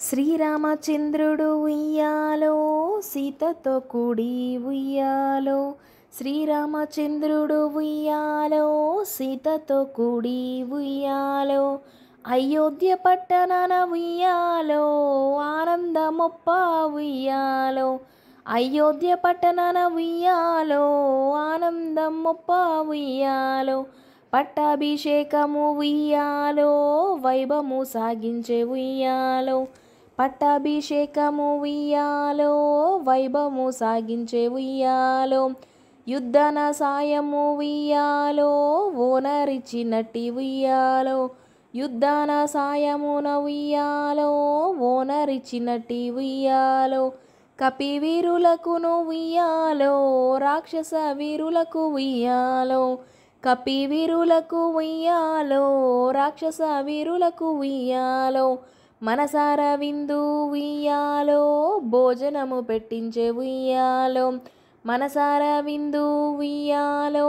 శ్రీరామచంద్రుడు ఉయ్యాలో సీతతో కూడి ఉయ్యాలో. శ్రీరామచంద్రుడు ఉయ్యాలో సీతతో కూడి ఉయ్యాలో. అయోధ్య పట్టణాన ఉయ్యాలో ఆనందమొప్ప ఉయ్యాలో. అయోధ్య పట్టణాన ఉయ్యాలో ఆనందమొప్ప ఉయ్యాలో. పట్టాభిషేకము ఉయ్యాలో వైభవము సాగించే ఉయ్యాలో. పట్టాభిషేకము ఉయ్యాలో వైభవము సాగించే ఉయ్యాలో. యుద్ధన సాయము ఉయ్యాలో ఓనరిచ్చినట్టి ఉయ్యాలో. యుద్ధన సాయమున ఉయ్యాలో ఓనరిచ్చినట్టి ఉయ్యాలో. కపి వీరులకును ఉయ్యాలో రాక్షస వీరులకు ఉయ్యాలో. కపి వీరులకు ఉయ్యాలో రాక్షస వీరులకు ఉయ్యాలో. మనసార విందు ఉయ్యాలో భోజనము పెట్టించే ఉయ్యాలో. మనసార విందు ఉయ్యాలో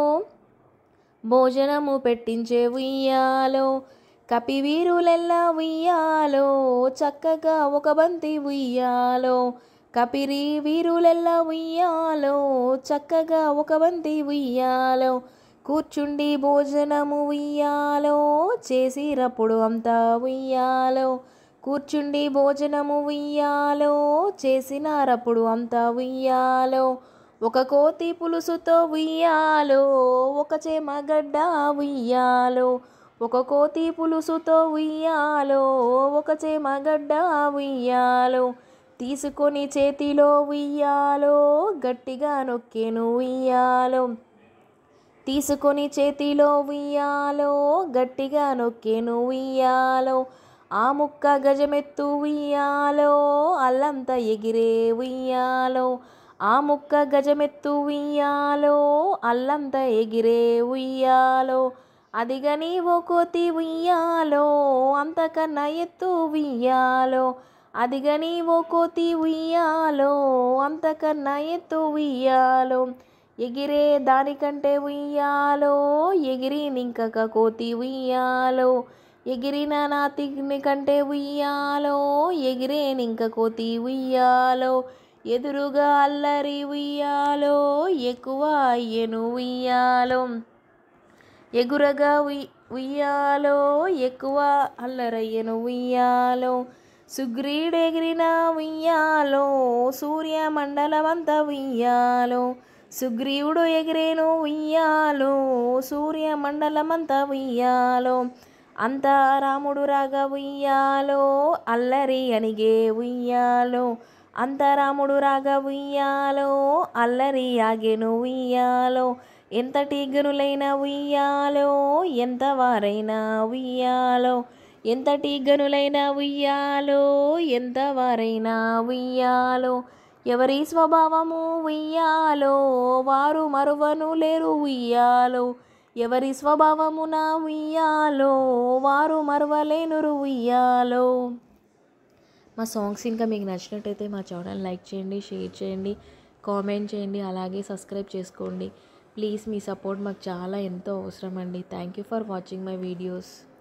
భోజనము పెట్టించే ఉయ్యాలో. కపి వీరులెల్లా ఉయ్యాలో చక్కగా ఒక బంతి ఉయ్యాలో. కపిరి వీరులెల్లా ఉయ్యాలో చక్కగా ఒక బంతి ఉయ్యాలో. కూర్చుండి భోజనము ఉయ్యాలో చేసిరప్పుడు అంతా ఉయ్యాలో. కూర్చుండి భోజనము ఉయ్యాలో చేసినారప్పుడు అంతా ఉయ్యాలో. ఒక కోతి పులుసుతో ఉయ్యాలో ఒక చేమగడ్డ ఉయ్యాలో. ఒక కోతి పులుసుతో ఉయ్యాలో ఒక చేమగడ్డ ఉయ్యాలో. తీసుకొని చేతిలో ఉయ్యాలో గట్టిగా నొక్కెను ఉయ్యాలో. తీసుకొని చేతిలో ఉయ్యాలో గట్టిగా నొక్కెను ఉయ్యాలో. ఆ ముక్క గజమెత్తు ఉయ్యాలో అల్లంత ఎగిరే ఉయ్యాలో. ఆ ముక్క గజమెత్తు ఉయ్యాలో అల్లంత ఎగిరే ఉయ్యాలో. అదిగని ఓ కోతి ఉయ్యాలో అంతకన్నా ఎత్తు ఉయ్యాలో. అదిగని ఓ కోతి ఉయ్యాలో అంతకన్నా ఎత్తు ఉయ్యాలో. ఎగిరే దానికంటే ఉయ్యాలో ఎగిరినింకక కోతి ఉయ్యాలో. ఎగిరిన నాతిని కంటే ఉయ్యాలో ఎగిరేనింక కోతి ఉయ్యాలో. ఎదురుగా అల్లరి ఉయ్యాలో ఎక్కువ అయ్యెను ఉయ్యాలో. ఎగురగా ఉయ్యాలో ఎక్కువ అల్లరయ్యెను ఉయ్యాలో. సుగ్రీడెగిరిన ఉయ్యాలో సూర్యమండలమంత ఉయ్యాలో. సుగ్రీవుడు ఎగిరేను ఉయ్యాలో సూర్యమండలమంత ఉయ్యాలో. అంతా రాముడు రాగా ఉయ్యాలో అల్లరి అనిగే ఉయ్యాలో. అంత రాముడు రాగా ఉయ్యాలో అల్లరి ఆగెను ఉయ్యాలో. ఎంతటి గనులైన ఉయ్యాలో ఎంత వారైనా ఉయ్యాలో. ఎంతటి గనులైన ఉయ్యాలో ఎంత వారైనా ఉయ్యాలో. ఎవరి స్వభావము ఉయ్యాలో వారు మరువను లేరు ఉయ్యాలో. ఎవరి స్వభావమున ఉయ్యాలో వారు మరువలేనురు ఉయ్యాలో. మా సాంగ్స్ ఇంకా మీకు నచ్చినట్టయితే మా ఛానల్ లైక్ చేయండి, షేర్ చేయండి, కామెంట్ చేయండి, అలాగే సబ్స్క్రైబ్ చేసుకోండి. ప్లీజ్ మీ సపోర్ట్ మాకు చాలా ఎంతో అవసరం అండి. Thank you for watching my videos.